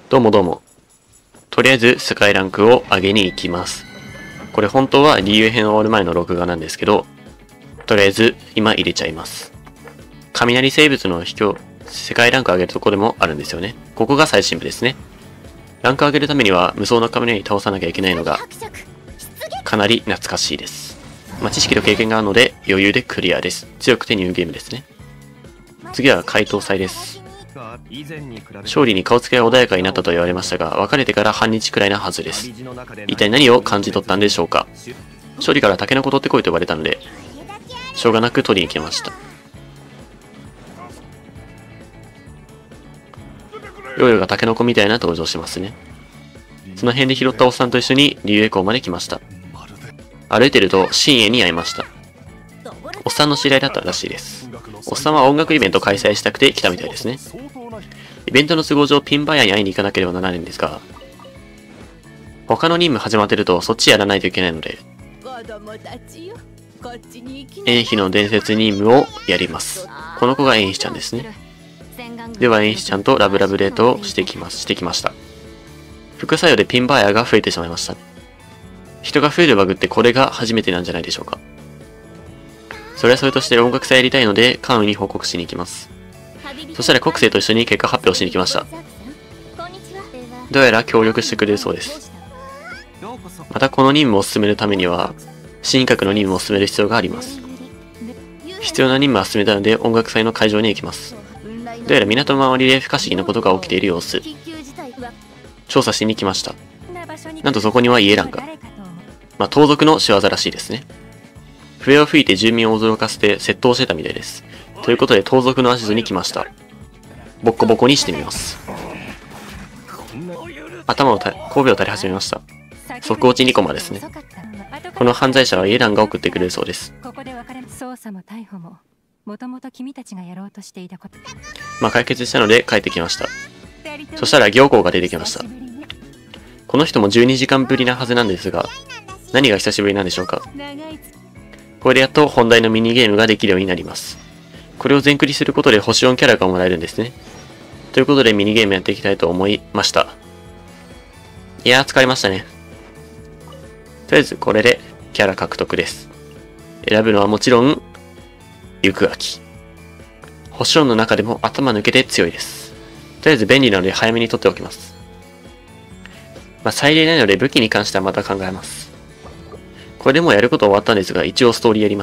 どうもどうも。とりあえず世界ランクを上げに行きます。これ本当は理由編終わる前の録画なんですけど、とりあえず今入れちゃいます。雷生物の世界ランク上げるとこでもあるんですよね。ここが最新部ですね。ランク上げるためには無双の雷に倒さなきゃいけないのがかなり懐かしいです。知識と経験があるので余裕でクリアです。強くてニューゲームですね。次は怪盗祭です。勝利に顔つきが穏やかになったと言われましたが、別れてから半日くらいなはずです。一体何を感じ取ったんでしょうか。勝利からタケノコ取ってこいと言われたので、しょうがなく取りに来ました。ヨーヨがタケノコみたいな登場しますね。その辺で拾ったおっさんと一緒に竜栄港まで来ました。歩いてると深夜に会いました。おっさんの知り合いだったらしいです。おっさんは音楽イベント開催したくて来たみたいですね。イベントの都合上ピンバイアに会いに行かなければならないんですが、他の任務始まってるとそっちやらないといけないので、縁妃の伝説任務をやります。この子が縁妃ちゃんですね。では縁妃ちゃんとラブラブデートをしてきました。副作用でピンバイアが増えてしまいました。人が増えるバグってこれが初めてなんじゃないでしょうか。それはそれとして音楽祭やりたいので関羽に報告しに行きます。そしたら国政と一緒に結果発表しに来ました。どうやら協力してくれるそうです。またこの任務を進めるためには神格の任務を進める必要があります。必要な任務は進めたので音楽祭の会場に行きます。どうやら港の周りで不可思議なことが起きている様子。調査しに来ました。なんとそこにはイエランが。盗賊の仕業らしいですね。笛を吹いて住民を驚かせて窃盗してたみたいです。ということで盗賊のアジトに来ました。ボッコボコにしてみます。頭を神戸を垂れ始めました。即落ち2コマですね。この犯罪者はイエランが送ってくれるそうです。解決したので帰ってきました。そしたら行幸が出てきました。この人も12時間ぶりなはずなんですが、何が久しぶりなんでしょうか。これでやっと本題のミニゲームができるようになります。これを全クリすることで星4キャラがもらえるんですね。ということでミニゲームやっていきたいと思いました。いやー疲れましたね。とりあえずこれでキャラ獲得です。選ぶのはもちろん、行く秋。星4の中でも頭抜けて強いです。とりあえず便利なので早めに取っておきます。再入れないので武器に関してはまた考えます。これでもうやること終わったんですが、一応ストーリーやります。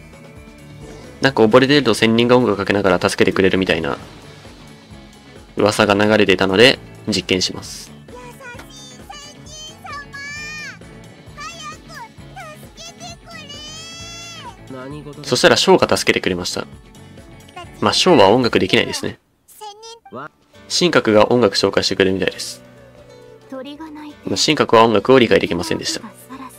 溺れてると仙人が音楽かけながら助けてくれるみたいな噂が流れていたので実験します。そしたらショーが助けてくれました。ショーは音楽できないですね。神格が音楽紹介してくれるみたいです。神格は音楽を理解できませんでした。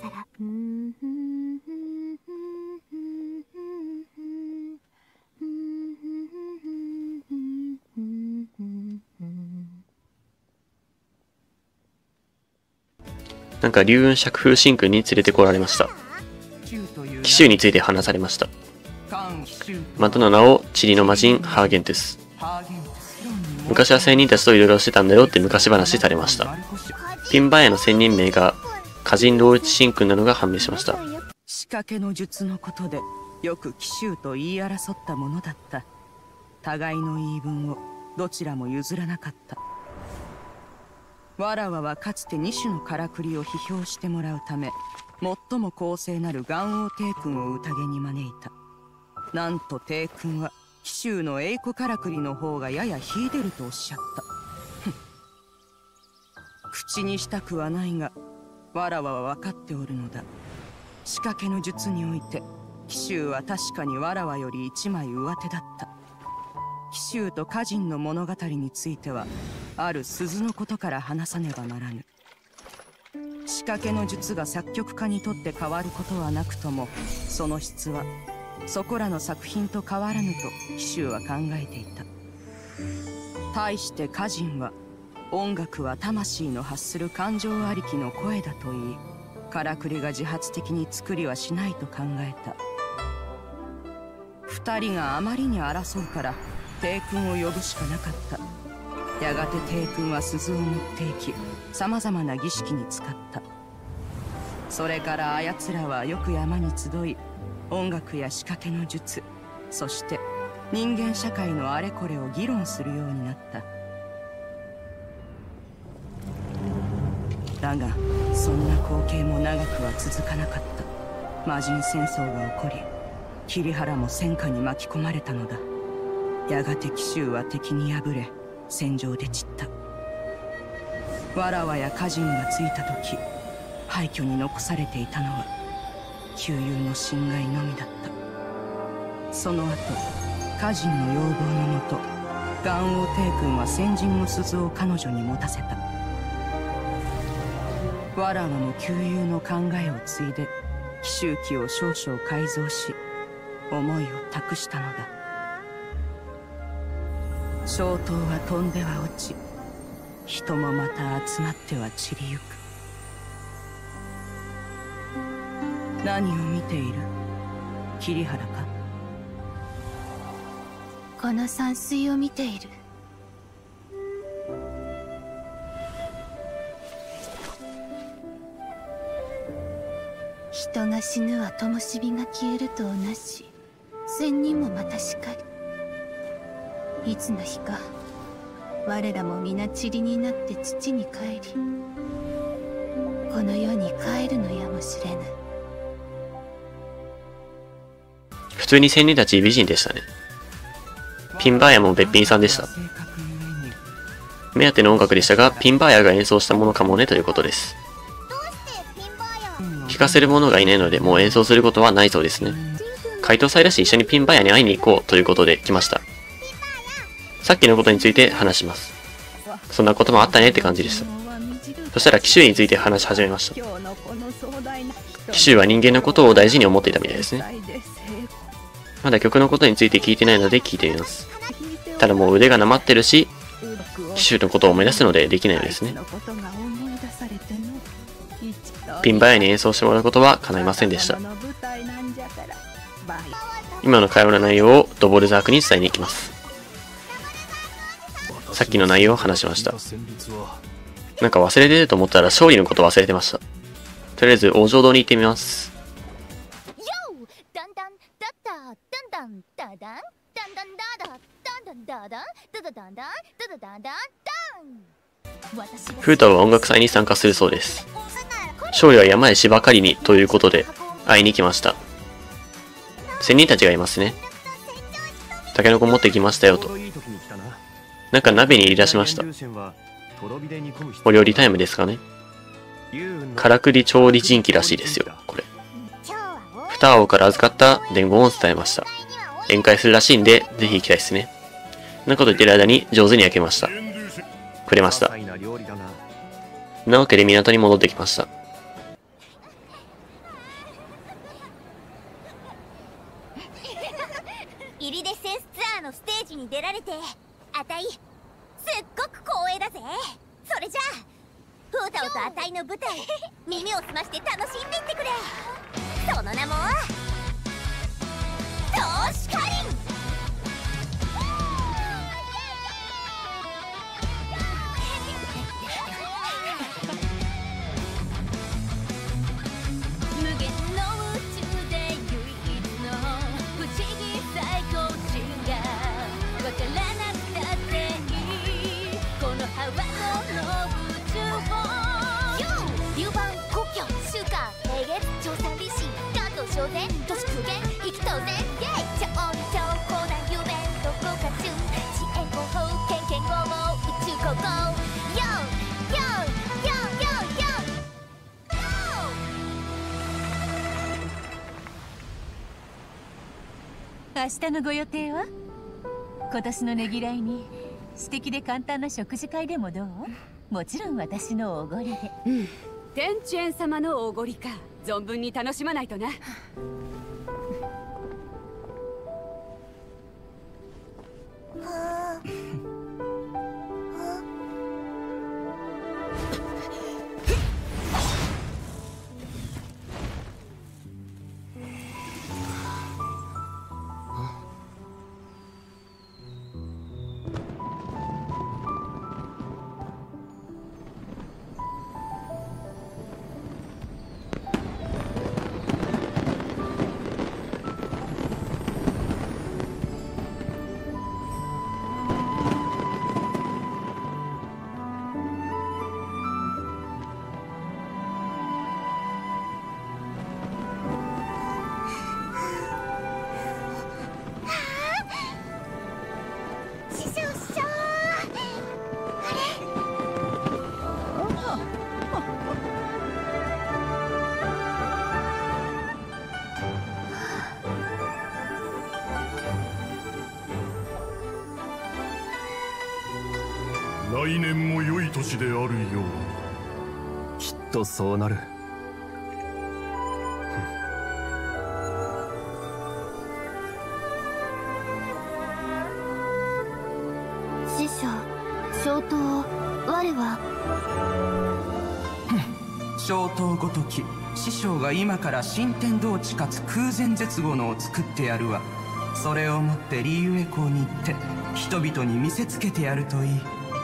龍雲釈風神君に連れてこられました。紀州について話されました。またの名をチリの魔人ハーゲントゥス。昔は仙人たちといろいろしてたんだよって昔話されました。ピンバイアの仙人名が歌人老一神君なのが判明しました。 仕掛けの術のことでよく紀州と言い争ったものだった。互いの言い分をどちらも譲らなかった。わらわはかつて2種のからくりを批評してもらうため、最も公正なる元王帝君を宴に招いた。なんと帝君は紀州の栄子からくりの方がやや秀でるとおっしゃった。口にしたくはないが、わらわは分かっておるのだ。仕掛けの術において紀州は確かにわらわより一枚上手だった。紀州と歌人の物語についてはある鈴のことから話さねばならぬ。仕掛けの術が作曲家にとって変わることはなくとも、その質はそこらの作品と変わらぬと紀州は考えていた。対して歌人は、音楽は魂の発する感情ありきの声だと言い、からくりが自発的に作りはしないと考えた。二人があまりに争うから帝君を呼ぶしかなかった。 やがて帝君は鈴を持っていき、さまざまな儀式に使った。それからあやつらはよく山に集い、音楽や仕掛けの術、そして人間社会のあれこれを議論するようになった。だがそんな光景も長くは続かなかった。魔人戦争が起こり、桐原も戦火に巻き込まれたのだ。やがて紀州は敵に敗れ、戦場で散った。わらわや歌人がついた時、廃墟に残されていたのは旧友の侵害のみだった。その後、歌人の要望のもと、元王帝君は先人の鈴を彼女に持たせた。わらわも旧友の考えを継いで紀州記を少々改造し、思いを託したのだ。小刀は飛んでは落ち、人もまた集まっては散りゆく。何を見ている？桐原か？ この山水を見ている。人が死ぬは灯火が消えると同じ。仙人もまたしかり。いつの日か我らも皆塵になって土に帰り、この世に帰るのやもしれぬ。 普通に仙人たち美人でしたね。ピンバーヤもべっぴんさんでした。目当ての音楽でしたが、ピンバーヤが演奏したものかもねということです。聴かせる者がいないので、もう演奏することはないそうですね。怪盗祭らし一緒にピンバーヤに会いに行こうということで来ました。さっきのことについて話します。そんなこともあったねって感じでした。そしたら紀州について話し始めました。紀州は人間のことを大事に思っていたみたいですね。まだ曲のことについて聞いてないので聞いてみます。ただもう腕がなまってるし、紀州のことを思い出すのでできないのですね。ピンバーヤに演奏してもらうことは叶いませんでした。今の会話の内容をドボルザークに伝えに行きます。さっきの内容を話しました。なんか忘れてると思ったら勝利のこと忘れてました。とりあえず王城堂に行ってみます。フータは音楽祭に参加するそうです。勝利は山へ芝刈りにということで会いに来ました。仙人たちがいますね。タケノコ持ってきましたよと。なんか鍋に入れ出しました。お料理タイムですかね。からくり調理人気らしいですよ、これ。二王から預かった伝言を伝えました。宴会するらしいんで、ぜひ行きたいですね。なこと言ってる間に上手に焼けました。くれました。なわけで港に戻ってきました。 イリデッセンスツアーのステージに出られて、あたいすっごく光栄だぜ。それじゃあフータオとあたいの舞台、耳を澄まして楽しんでいってくれ。その名もトシカリン。無限の宇宙で唯一の不思議最高値がわからなくたっていい、このハワの宇宙を流番故郷週間平月調査利子関東小然都市空間生き当然イェイ超超高な夢どこか中遅延方法経験後も宇宙高校ヨーヨーヨーヨーヨー。 明日のご予定は？今年のねぎらいに素敵で簡単な食事会でもどう？もちろん私のおごりで。 天チェン様のおごりか。存分に楽しまないとな。 来年も良い年であるようきっとそうなる。 師匠、小刀を我は。 小刀ごとき師匠が今から新天道地かつ空前絶後のを作ってやるわ。それを持ってリーウェ港に行って人々に見せつけてやるといい。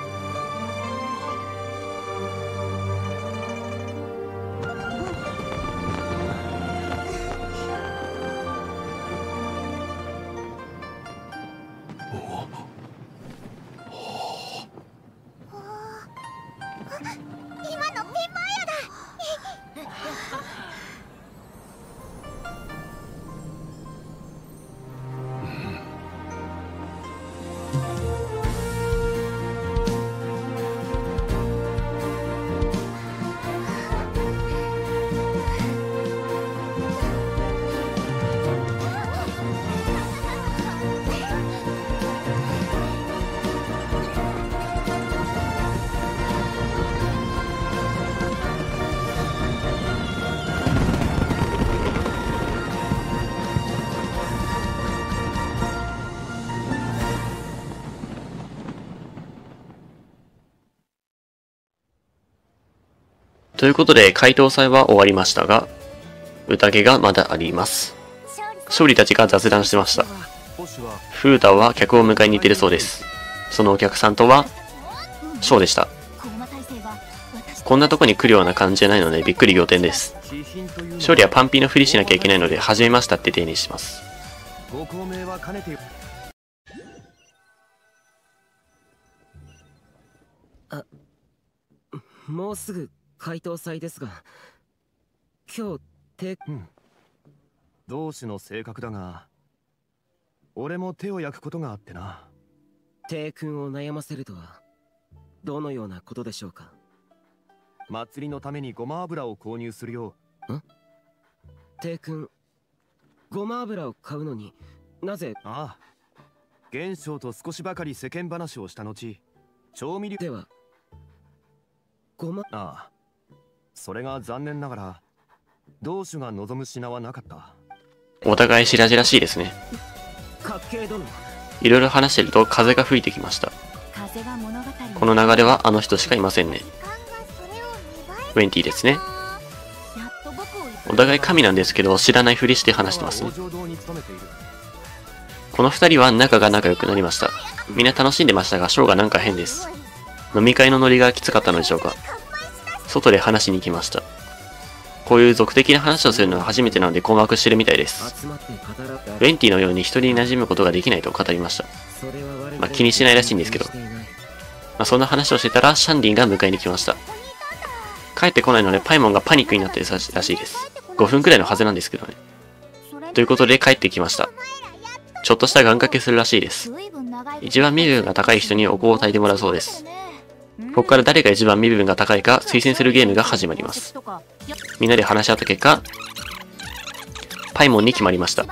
ということで、解答祭は終わりましたが、宴がまだあります。勝利たちが雑談してました。フータは客を迎えに行ってるそうです。そのお客さんとは、ショーでした。こんなとこに来るような感じじゃないので、びっくり仰天です。勝利はパンピーのふりしなきゃいけないので、始めましたって丁寧にします。 もうすぐ解答祭ですが、今日同志の性格だが、俺も手を焼くことがあってな。 帝君を悩ませるとはどのようなことでしょうか。 祭りのためにごま油を購入するよう。 帝君、ごま油を買うのになぜ。 ああ、元将と少しばかり世間話をした後、調味料ではごま。 ああ、それが残念ながら同種が望む品はなかった。 お互い白々しいですね。いろいろ話してると風が吹いてきました。この流れはあの人しかいませんね。ウェンティですね。お互い神なんですけど知らないふりして話してますね。この二人は仲良くなりました。みんな楽しんでましたがショーがなんか変です。飲み会のノリがきつかったのでしょうか。外で話しに行きました。こういう俗的な話をするのは初めてなので困惑してるみたいです。ウェンティのように人に馴染むことができないと語りました。気にしないらしいんですけど。そんな話をしてたらシャンディンが迎えに来ました。帰ってこないのでパイモンがパニックになってるらしいです。5分くらいのはずなんですけどね。ということで帰ってきました。ちょっとした願掛けするらしいです。一番身分が高い人にお香を焚いてもらうそうです。ここから誰が一番身分が高いか推薦するゲームが始まります。みんなで話し合った結果、パイモンに決まりました。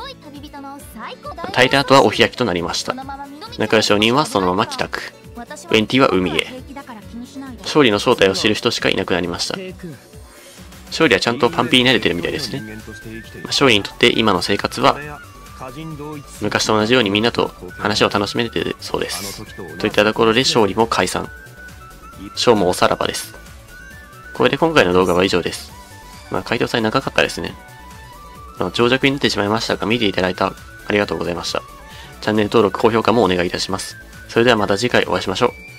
焚いた後はお開きとなりました。仲良し4人はそのまま帰宅。ウェンティは海へ。勝利の正体を知る人しかいなくなりました。勝利はちゃんとパンピーに慣れてるみたいですね。勝利にとって今の生活は昔と同じようにみんなと話を楽しめてるそうです。といったところで勝利も解散。ショーもおさらばです。これで今回の動画は以上です。解答祭長かったですね。長尺になってしまいましたが見ていただいたありがとうございました。チャンネル登録、高評価もお願いいたします。それではまた次回お会いしましょう。